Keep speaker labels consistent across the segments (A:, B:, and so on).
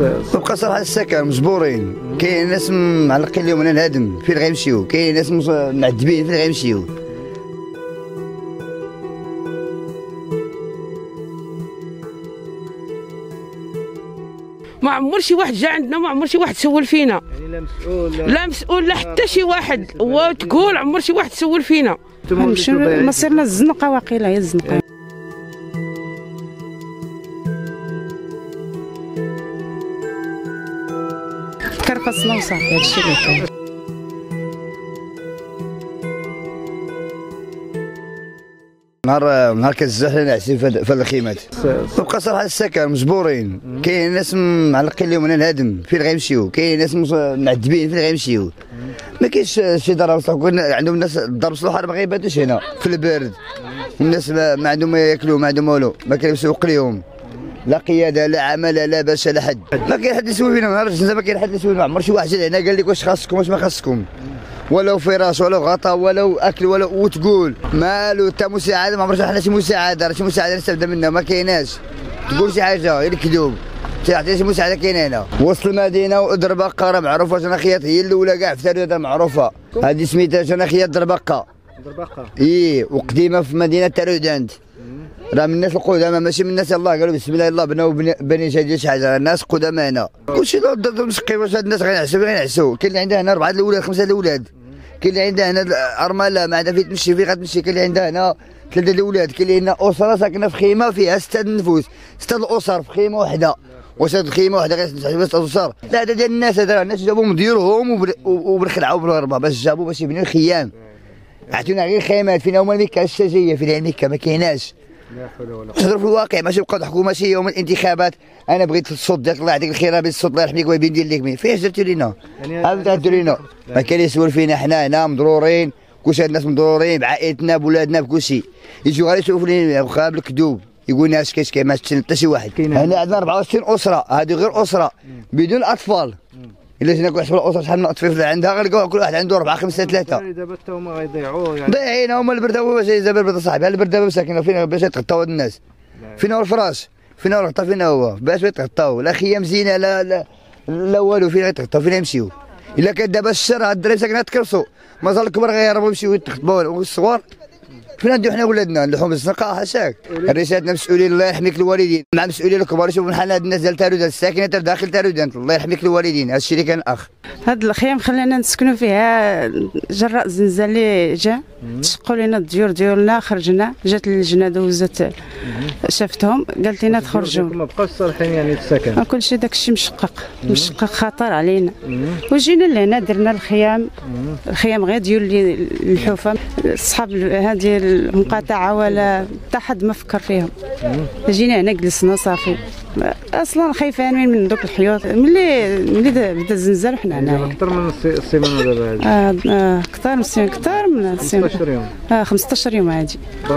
A: تبقى صراحه السكن مجبورين. كاين ناس معلقين لهم انا الهدم فين غيمشيو، كاين ناس معذبين فين غيمشيو.
B: ما عمر شي واحد جا عندنا، ما عمر شي واحد سول فينا،
C: يعني لا مسؤول
B: لا مسؤول لا حتى شي واحد، وتقول عمر شي واحد سول فينا.
D: مصيرنا الزنقه واقيلا، هي الزنقه. كرفصنا وصافي هادشي اللي كاين.
A: نهار كتزحل نعسي في هاد الخيمات. تبقى صراحه السكن مجبورين. كاين ناس معلقين لهم انا الهدم فين غيمشيو، كاين ناس معذبين فين غيمشيو. ما كاينش شي ضرب صلوح، عندهم الناس ضرب صلوح ما غيباتوش هنا في البرد. الناس ما عندهم ما ياكلوا، ما عندهم والو، ما كاين مسوق ليهم، لا قياده لا عمل لا باش لا حد. ما كاين حد يسوي فينا نهار الجنازه، ما كاين حد يسوي فينا. عمر شي واحد جا هنا قال لك واش خاصكم واش ما خاصكم، ولو فراش ولو غطاء ولو اكل ولو، وتقول مالو حتى مساعده. ما عمرش حنا شي مساعده، راه شي مساعده نستافد منها ما كايناش. تقول شي حاجه غير الكذوب، تعطي شي مساعده كاينه هنا. وسط المدينه ودربقه راه معروفه، جناخيات هي الاولى كاع في تاريخها معروفه. هذه سميتها جناخيات دربقه. وقديمه في مدينه تارودانت. راه من الناس القدامى ماشي من الناس يلاه قالوا بسم الله يلاه بناو بني جديد شي حاجه. الناس قدامى هنا كلشي ضد مسقي. واش هاد الناس غينعسوا؟ كاين اللي عندها هنا 4 الاولاد 5 الاولاد، كاين اللي عندها هنا ارمله ما عندها فين تمشي فين غتمشي، كاين اللي عندها هنا 3 الاولاد، كاين اللي هنا اسره ساكنه في خيمه فيها 6 نفوس، 6 الاسر في خيمه وحده. واش هاد الخيمه وحده غير 6 اسر؟ لا هذا ديال الناس، هذا الناس جابوهم ديورهم وبالخلعه وبالغربه باش جابوا باش يبنيو الخيام. عطيونا غير خيمات فين هما المكه الشجيه، فين المكه ما كايناش. نهضروا في الواقع، ماشي نبقاو نضحكوا. ماشي يوم الانتخابات انا بغيت الصوت ديالك الله يعطيك الخير، بغيت الصوت الله يرحمك ويبين ندير لك مين فاش درتو لينا؟ هذا درتو لينا. ما كاين يسول فينا، حنا هنا مضرورين، كلشي هاد الناس مضرورين بعائلتنا بولادنا بكلشي. يجيو غير يشوفوا لينا واخا بالكذوب، يقول لنا اش كاين ما شفتش حتى شي واحد. هنا عندنا 64 اسره، هذه غير اسره بدون اطفال. الا جينا نحسبوا الاسره شحال من اطفال عندها غنلقاو كل واحد عنده 4 5 3.
C: دابا حتى هما غيضيعوا يعني.
A: ضايعين هما البرده. باش دابا البرده صاحبي، البرده ساكنه فين باش يتغطاو هاد الناس؟ فين هو الفراش؟ فين هو الغطا؟ فين هو باش يتغطاو؟ لا خيام زينه لا والو. فين غيتغطاو؟ فين يمشيو؟ الا كان دابا الشر هاد الدراري ساكنه تكرسوا، مازال الكبار غيهربوا يمشيو يتغطاو، والصغار فين نديو حنا ولادنا؟ اللحوم الزنقاء حاشاك. رسالتنا مسؤولين الله يحميك الوالدين، مع مسؤولين الكبار يشوفوا بحال هاد الناس ديال تارودانت الساكنه داخل تارودانت. الله يحميك الوالدين. هذا الشيء اللي كان اخ.
D: هاد الخيام خلينا نسكنوا فيها جراء الزلزال اللي جا، تشقوا لنا الديور ديالنا، خرجنا. جات اللجنه دوزت شافتهم قالت لنا تخرجوا،
C: ما بقاوش صالحين يعني السكن.
D: كلشي داكشي مشقق خطر علينا. وجينا لهنا درنا الخيام غير ديال الحوفه. صحاب هذه المقاطعه ولا حتى حد ما فكر فيهم. جينا هنا جلسنا صافي. اصلا خايفين من دوك الحيوط ملي بدا الزلزال وحنا هنايا.
C: اكثر من السيمانه دابا هذه.
D: اكثر من السيمانه.
C: 15 يوم.
D: 15 يوم هادي.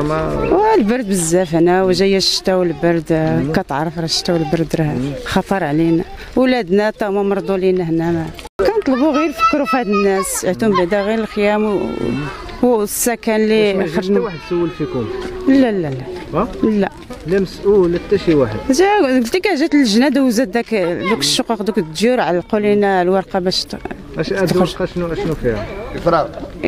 D: والبرد بزاف هنا، وجايه الشتاء والبرد. كتعرف راه الشتاء والبرد راه خطر علينا. ولادنا تا هما مرضوا لينا هنا. كنطلبوا غير يفكروا في هاد الناس، عطيهم بعدا غير الخيام والسكن اللي
C: خرجنا. واحد سول فيكم؟
D: لا لا لا. لا
C: لا مسؤول حتى شي واحد.
D: قلت لك جات اللجنه دوزت دوك الشقق دوك الديور، علقوا لنا الورقه باش
C: اش هاد الورقه شنو فيها؟
A: فراغ.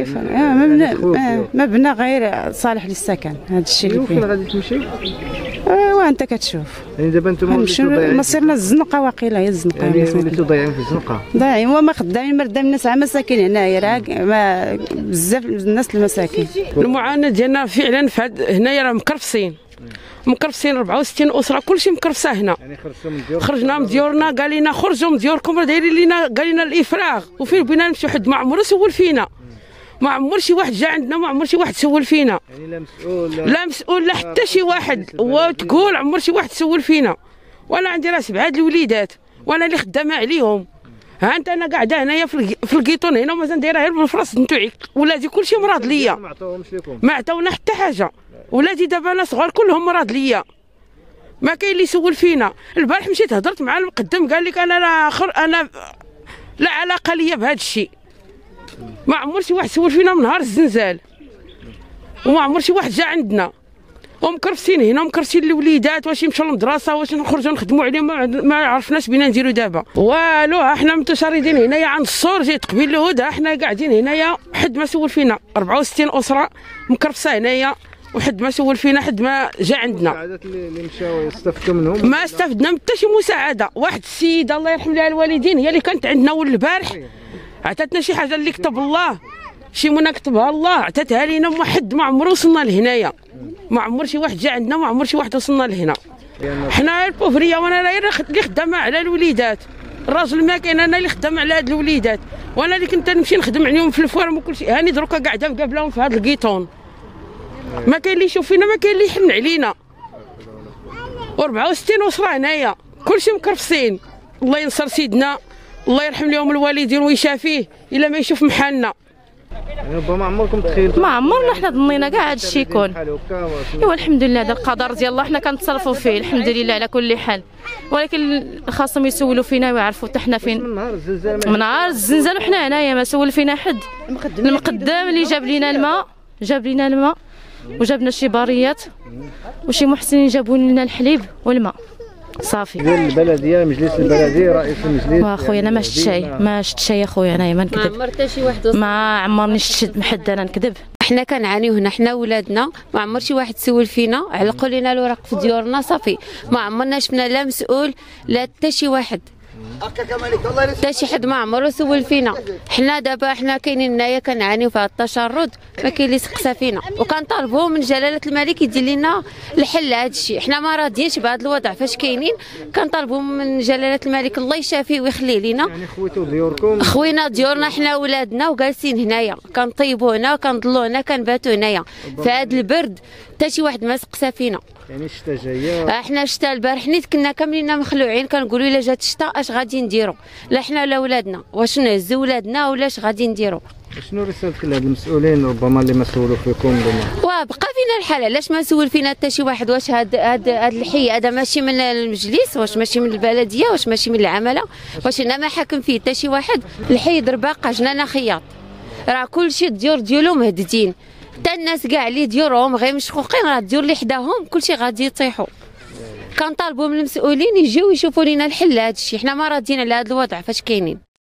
D: ما بنى غير صالح للسكن. هذا الشيء اللي
C: فين غادي تمشي؟
D: وانت كتشوف.
C: يعني دابا انتم
D: مصيرنا الزنقه واقيلا، هي الزنقه.
C: يعني وليتو ضايعين في الزنقه.
D: ضايعين وما خدامين مردا الناس على مساكن هنايا، راه ما بزاف الناس المساكن.
B: المعاناه ديالنا فعلا هنايا راه مكرفسين 64 اسره، كلشي مكرفسه هنا.
C: يعني
B: خرجنا من ديورنا، قال لنا خرجوا من ديوركم، راه دايرين لنا قال لنا الافراغ. وفين بينا نمشيو؟ حد ما عمره سول فينا، ما عمر شي واحد جا عندنا، ما عمر شي واحد سول فينا.
C: يعني
B: لا مسؤول لا حتى شي واحد. وتقول عمر شي واحد سول فينا. وانا عندي راه 7 الوليدات وانا اللي خدامه عليهم. ها انت انا قاعده هنايا في الكيطون هنا ومازال دايره غير بالفراس نتوعي. ولادي كلشي مراد ليا،
C: ما عطاوهمش لكم؟
B: ما عطاونا حتى حاجه. ولادي دابا انا صغار كلهم مراد ليا، ما كاين اللي يسول فينا. البارح مشيت هضرت مع المقدم قال لك انا لا علاقه ليا بهذا الشيء. ما عمر شي واحد سول فينا من نهار الزلزال، وما عمر شي واحد جا عندنا. ومكرفسين هنا ومكرفسين الوليدات، واش يمشيو للمدرسه واش نخرجوا نخدموا عليهم ما عرفناش بينا نديروا دابا والو. احنا متشردين هنايا عند السور جيت قبيل الهدى، احنا قاعدين هنايا حد ما سول فينا. 64 اسره مكرفسه هنايا وحد ما سول فينا، حد ما جا عندنا.
C: المساعدات اللي مشاو استفدتوا منهم؟
B: ما استفدنا حتى شي مساعده. واحد السيده الله يرحم لها الوالدين هي اللي كانت عندنا اول البارح عطاتنا شي حاجه اللي كتب الله، شي منى كتبها الله عطاتها لينا. ما حد ما عمرو وصلنا لهنايا، ما عمر شي واحد جا عندنا، ما عمر شي واحد وصلنا لهنا. حنا البوفريه وانا اللي خدامه على الوليدات، الراجل ما كاين، انا اللي خدامه على هاد الوليدات، وانا اللي كنت نمشي نخدم عليهم في الفوارم وكل شيء. هاني دروكا قاعده مقابلاهم في هذا الكيطون، ما كاين اللي يشوف فينا، ما كاين اللي يحن علينا. و64 اسره هنايا كلشي مكرفسين. الله ينصر سيدنا، الله يرحم لهم الوالدين ويشافيه الا ما يشوف محالنا.
C: ربما عمركم تخيلتوا؟
E: ما عمرنا حنا ظنينا كاع هذا الشيء يكون. ايوا الحمد لله هذا القدر ديال الله، حنا كنتصرفوا فيه الحمد لله على كل حال، ولكن خاصهم يسولوا فينا ويعرفوا حتى حنا فين. من نهار الزلزال وحنا هنايا ما سول فينا حد. المقدام اللي جاب لنا الماء وجاب لنا شي باريات وشي محسنين جابوا لنا الحليب والماء صافي.
C: ديال البلديه، مجلس البلديه، رئيس المجلس.
E: واخويا انا ما شفت شي اخويا، انايا ما نكذب،
F: ما عمر حتى شي واحد
E: ما عمرني شفت حد انا نكذب.
F: حنا كنعانيو هنا، حنا ولادنا ما عمر شي واحد سول فينا، علقوا لنا الوراق في ديورنا صافي. ما عمرنا شفنا لا مسؤول لا حتى شي واحد، حتى شي حد ما عمرو سول فينا. حنا دابا حنا كاينين هنايا كنعانيو في هذا التشرد، ما كاين اللي سقسى فينا، وكنطالبوا من جلاله الملك يدير لنا الحل لهذا الشيء. حنا ما راضيينش بهذا الوضع فاش كاينين، كنطالبوا من جلاله الملك الله يشافيه ويخليه لينا.
C: يعني خويتوا ديوركم؟
F: خوينا ديورنا حنا ولادنا وجالسين هنايا، كنطيبوا هنا وكنضلوا هنا كنباتوا هنايا في هذا البرد، حتى شي واحد ما سقسى فينا.
C: يعني الشتا جايه؟
F: احنا الشتا البارح نيت كنا كاملين مخلوعين، كنقولوا الا جات الشتا اش غادي نديروا، لا حنا ولا ولادنا، واش نهزوا ولادنا ولا اش غادي نديروا.
C: شنو رسالتك لهاد المسؤولين ربما اللي ما سولوا فيكم؟
F: وبقى فينا الحال، علاش ما سول فينا حتى شي واحد؟ واش هاد الحي هذا ماشي من المجلس؟ واش ماشي من البلديه؟ واش ماشي من العماله؟ واش هنا ما حاكم فيه حتى شي واحد؟ الحي درباقه جنانا خياط، راه كلشي الديور ديالو مهددين، حتى الناس كاع اللي ديورهم غير مشقوقين، راه الديور اللي حداهم كلشي غادي يطيحوا. كنطالبوا من المسؤولين يجيو يشوفوا لنا الحل لهذا الشيء، حنا ما راضيين على هذا الوضع فاش كاينين.